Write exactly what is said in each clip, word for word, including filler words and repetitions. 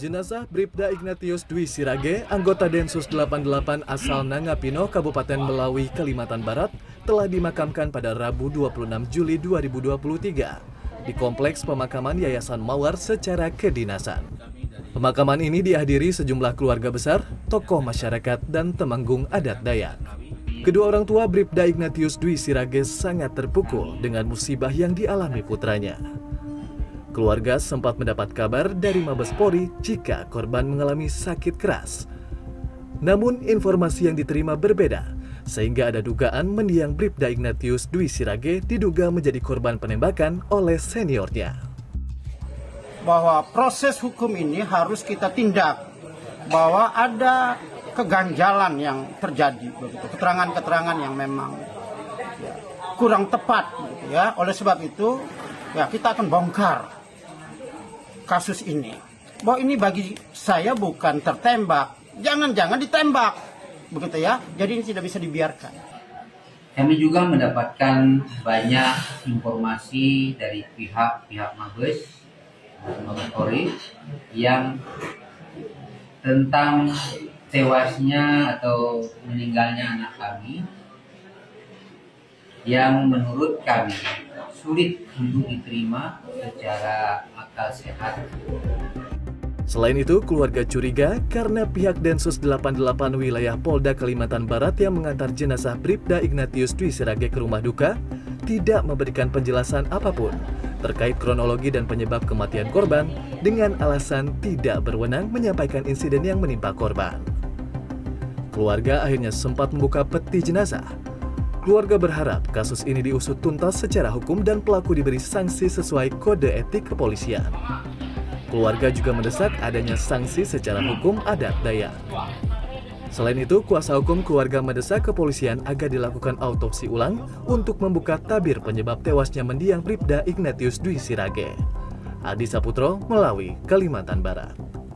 Jenazah Bribda Ignatius Dwi Sirage, anggota Densus delapan puluh delapan asal Nangapino, Kabupaten Melawi, Kalimantan Barat, telah dimakamkan pada Rabu dua puluh enam Juli dua ribu dua puluh tiga di Kompleks Pemakaman Yayasan Mawar secara kedinasan. Pemakaman ini dihadiri sejumlah keluarga besar, tokoh masyarakat, dan temanggung adat Dayak. Kedua orang tua Bribda Ignatius Dwi Sirage sangat terpukul dengan musibah yang dialami putranya. Keluarga sempat mendapat kabar dari Mabes Polri jika korban mengalami sakit keras. Namun informasi yang diterima berbeda, sehingga ada dugaan mendiang Bribda Ignatius Dwi Sirage diduga menjadi korban penembakan oleh seniornya. Bahwa proses hukum ini harus kita tindak, bahwa ada keganjalan yang terjadi, begitu, keterangan-keterangan yang memang ya, kurang tepat, begitu, ya. Oleh sebab itu, ya kita akan bongkar kasus ini. Bahwa ini bagi saya bukan tertembak, jangan-jangan ditembak, begitu ya. Jadi ini tidak bisa dibiarkan. Kami juga mendapatkan banyak informasi dari pihak-pihak Mabes, Mabes Polri yang tentang tewasnya atau meninggalnya anak kami, yang menurut kami sulit untuk diterima secara akal sehat. Selain itu, keluarga curiga karena pihak Densus delapan puluh delapan wilayah Polda Kalimantan Barat yang mengantar jenazah Bribda Ignatius Dwi Sirage ke rumah duka tidak memberikan penjelasan apapun terkait kronologi dan penyebab kematian korban dengan alasan tidak berwenang menyampaikan insiden yang menimpa korban. Keluarga akhirnya sempat membuka peti jenazah. Keluarga berharap kasus ini diusut tuntas secara hukum dan pelaku diberi sanksi sesuai kode etik kepolisian. Keluarga juga mendesak adanya sanksi secara hukum adat Dayak. Selain itu, kuasa hukum keluarga mendesak kepolisian agar dilakukan autopsi ulang untuk membuka tabir penyebab tewasnya mendiang Bribda Ignatius Dwi Sirage. Adi Saputro, Melawi, Kalimantan Barat.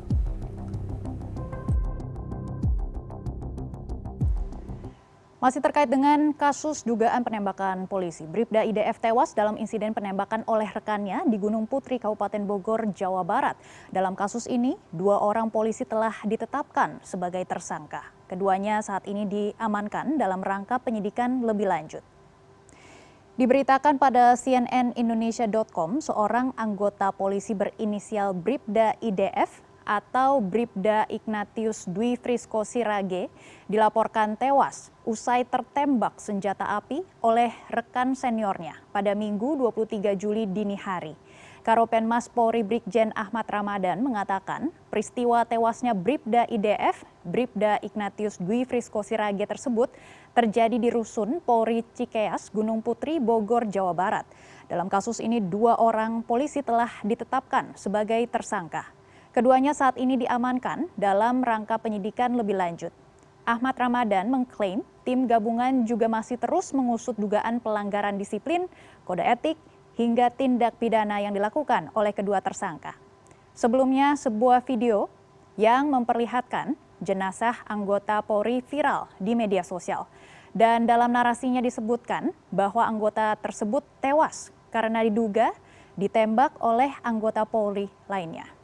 Masih terkait dengan kasus dugaan penembakan polisi, Bribda I D F tewas dalam insiden penembakan oleh rekannya di Gunung Putri, Kabupaten Bogor, Jawa Barat. Dalam kasus ini, dua orang polisi telah ditetapkan sebagai tersangka. Keduanya saat ini diamankan dalam rangka penyidikan lebih lanjut. Diberitakan pada C N N Indonesia dot com, seorang anggota polisi berinisial Bribda I D F atau Bribda Ignatius Dwi Frisko Sirage dilaporkan tewas usai tertembak senjata api oleh rekan seniornya pada Minggu dua puluh tiga Juli dini hari. Karopenmas Polri Brigjen Ahmad Ramadan mengatakan peristiwa tewasnya Bribda I D F, Bribda Ignatius Dwi Frisko Sirage tersebut terjadi di Rusun Polri Cikeas, Gunung Putri, Bogor, Jawa Barat. Dalam kasus ini dua orang polisi telah ditetapkan sebagai tersangka. Keduanya saat ini diamankan dalam rangka penyidikan lebih lanjut. Ahmad Ramadan mengklaim tim gabungan juga masih terus mengusut dugaan pelanggaran disiplin, kode etik, hingga tindak pidana yang dilakukan oleh kedua tersangka. Sebelumnya, sebuah video yang memperlihatkan jenazah anggota Polri viral di media sosial. Dan dalam narasinya disebutkan bahwa anggota tersebut tewas karena diduga ditembak oleh anggota Polri lainnya.